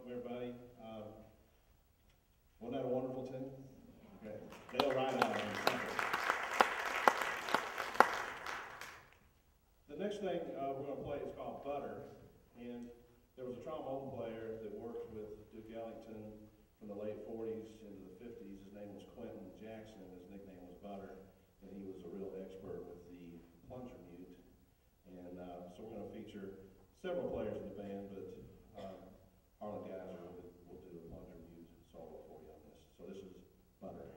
welcome everybody. Wasn't that a wonderful tune? Okay. They'll ride out on the The next thing we're going to play is called Butter, and there was a trombone player that worked with Duke Ellington from the late 40s into the 50s. His name was Quentin Jackson. His nickname was Butter, and he was a real expert with the plunger mute. And so we're going to feature several players in the band, but Harlan Geiser will do a plunger mute solo for you on this. So this is Butter.